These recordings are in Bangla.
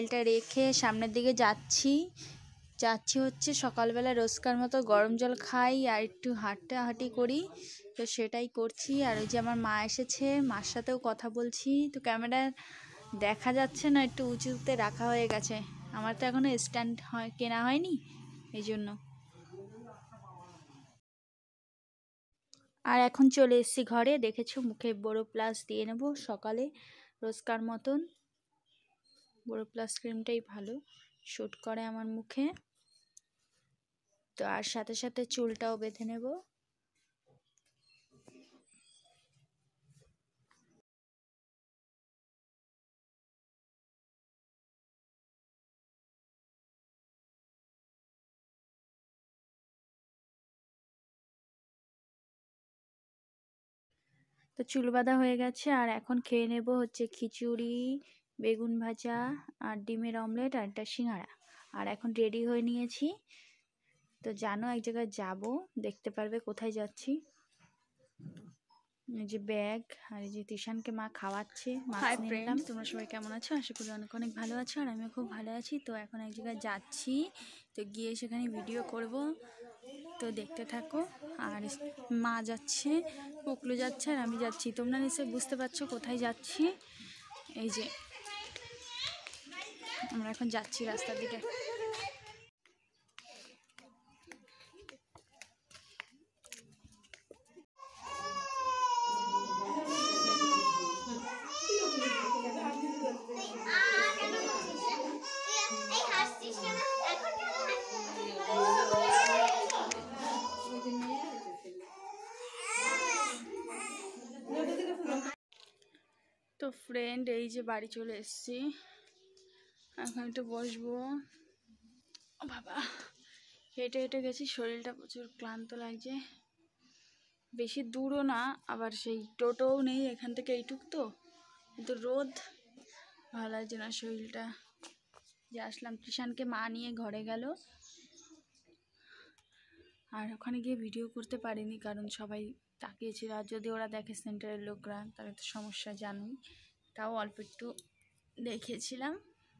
মোবাইলটা রেখে সামনের দিকে যাচ্ছি হচ্ছে সকালবেলা রোজকার মতো গরম জল খাই আর একটু হাঁটাহাঁটি করি, তো সেটাই করছি। আর ওই যে আমার মা এসেছে, মার সাথেও কথা বলছি। তো ক্যামেরা দেখা যাচ্ছে না, একটু উঁচুতে রাখা হয়ে গেছে, আমার তো এখনো স্ট্যান্ড কেনা হয়নি এই জন্য। আর এখন চলে এসেছি ঘরে, দেখেছো মুখে বোরোপ্লাস দিয়ে নেব সকালে রোজকার মতন। বোরোপ্লাস ক্রিমটাই ভালো শ্যুট করে আমার মুখে। তো আর সাথে সাথে চুলটাও বেঁধে নেব। তো চুল বাঁধা হয়ে গেছে, আর এখন খেয়ে নেব হচ্ছে খিচুড়ি, বেগুন ভাজা আর ডিমের অমলেট আর একটা সিঙ্গাড়া। আর এখন রেডি হয়ে নিয়েছি, তো জানো এক জায়গায় যাব, দেখতে পারবে কোথায় যাচ্ছি। এই যে ব্যাগ, আর এই যে তিশানকে মা খাওয়াচ্ছে। হাই ফ্রেন্ডস, তোমরা সবাই কেমন আছো? আশা করি অনেক অনেক ভালো আছো, আর আমিও খুব ভালো আছি। তো এখন এক জায়গায় যাচ্ছি, তো গিয়ে সেখানে ভিডিও করব, তো দেখতে থাকো। আর মা যাচ্ছে, পুকলু যাচ্ছে, আর আমি যাচ্ছি। তোমরা নিশ্চয়ই বুঝতে পারছো কোথায় যাচ্ছি। এই যে আমরা এখন যাচ্ছি রাস্তার দিকে। তো ফ্রেন্ড, এই যে বাড়ি চলে এসেছি, এখন একটু বসবো। ও বাবা, হেঁটে হেঁটে গেছি, শরীরটা প্রচুর ক্লান্ত লাগছে। বেশি দূরও না, আবার সেই টোটোও নেই এখান থেকে এইটুক, তো কিন্তু রোদ, ভালো লাগছে না শরীরটা। যে আসলাম, কৃষাণকে মা নিয়ে ঘরে গেল, আর ওখানে গিয়ে ভিডিও করতে পারিনি কারণ সবাই তাকিয়েছিল, আর যদি ওরা দেখে সেন্টারের লোকরা তাহলে তো সমস্যা জানুই। তাও অল্প একটু দেখিয়েছিলাম।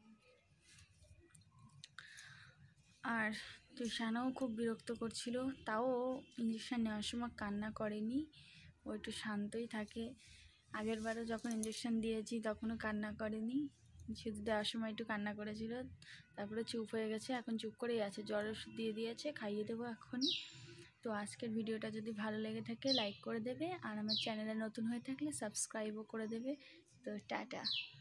আর তুষানও খুব বিরক্ত করছিল, তাও ইঞ্জেকশন নেওয়ার সময় কান্না করেনি, ও একটু শান্তই থাকে। আগের বারও যখন ইঞ্জেকশন দিয়েছি তখনও কান্না করেনি, শুধু দেওয়ার সময় একটু কান্না করেছিল, তারপরে চুপ হয়ে গেছে। এখন চুপ করেই আছে, জ্বর ওষুধ দিয়ে দিয়েছে, খাইয়ে দেবো এখনই। তো আজকের ভিডিওটা যদি ভালো লেগে থাকে লাইক করে দেবে, আর আমার চ্যানেলে নতুন হয়ে থাকলে সাবস্ক্রাইবও করে দেবে। তো টাটা।